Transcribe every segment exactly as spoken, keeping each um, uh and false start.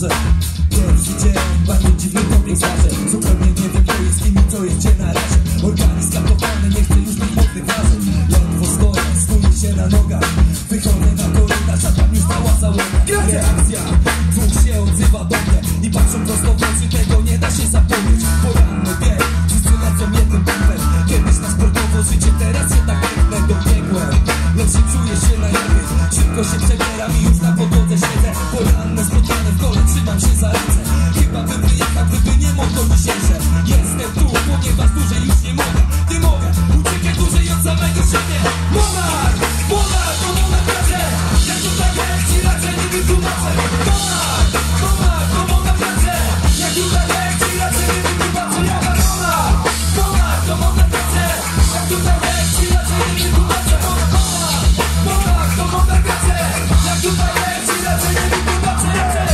może pierwszy dzień, bardzo dziwny kompleks waży. Zupełnie nie wiem, kto jest kim i co jest gdzie na razie. Organizm kapowany, nie chcę już tych mocnych wrażeń. Ledwo stoję, skuję się na nogach. Wychodzę na korytarz, a tam już cała załoga. Reakcja, dwóch się odzywa do mnie i patrzą prosto w oczy, tego nie da się zapomnieć. Poranny bieg, wszyscy lecą jednym tempem. Kiedyś na sportowo życie, teraz jednak piękne dobiegłem. Lecz się czuję się najlepiej, szybko się przebieram i już na podłodze siedzę. Poranne spotkane w kole, trzymam się za ręce. Chyba bym wyjechał, gdyby nie mogło dzisiejsze. Jestem tu, ponieważ dłużej już nie mogę. Nie mogę, uciekać dłużej od samego siebie. Monarch, monarch, to monarch bracie. Ja tutaj jak ci raczej nie wytłumaczę. Monarch, monarch, to monarch bracie. Ja tutaj jak ci raczej nie wytłumaczę. Ja monarch, monarch, to monarch bracie. Ja tutaj jak ci raczej nie wytłumaczę. Monarch, monarch, to monarch bracie. Ja tutaj jak ci raczej nie wytłumaczę.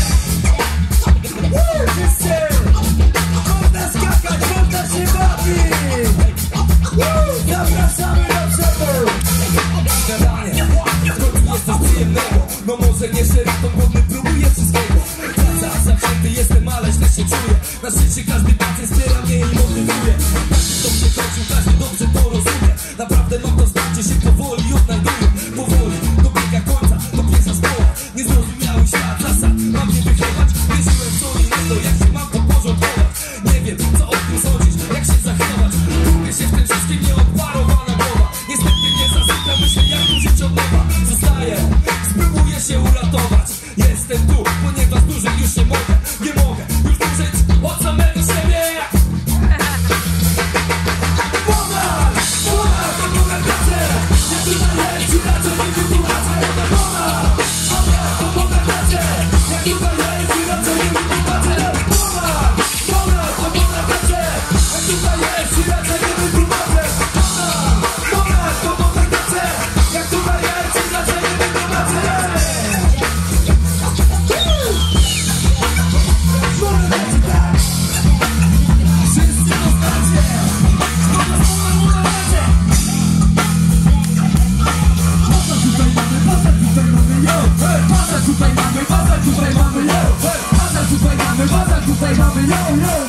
Wszyscy! Można skakać, można się bawić! Zapraszamy do przodu! Gadanie, w końcu jest coś przyjemnego. No może nie szeroko, głodny próbuje wszystkiego. Praca, zawzięty jestem, ale źle się czuję. Na szczęście każdy pacjent wspiera mnie i motywuje. Każdy dobrze chodził, każdy dobrze to rozumie. Naprawdę mam to znaczy, się powoli odnajduję. Powoli, dobiega końca, to pierwsza szkoła. Niezrozumiały świat zasad, mam nie wychować. Wierzyłem w co innego, jak się mam to porządkować. Nie wiem, co o tym sądzisz, jak się zachować. Lubię się w tym wszystkim, nieodparowana głowa. Niestety nie zasypia, myślę jak użyć od nowa. Zostaję, spróbuję się uratować. Jestem tu, ponieważ dłużej już nie mogę. Nie mogę już dłużyć od samego siebie. Monarch, monarch, to monarch bracie. Ja tutaj leci, raczej nie wytłumaczę. Monarch, monarch, to monarch bracie. Ja tutaj leci, raczej nie wytłumaczę. Monarch, monarch, to monarch bracie. Ja tutaj leci, raczej nie wytłumaczę. Monarch, monarch, to monarch bracie. Ja tutaj leci, raczej nie wytłumaczę. Wszyscy to znacie. Zgoda z monarch bracie. Baza tutaj mamy, baza tutaj mamy, yo. Baza tutaj mamy, baza tutaj mamy, yo. Baza tutaj mamy, baza tutaj mamy, yo, yo.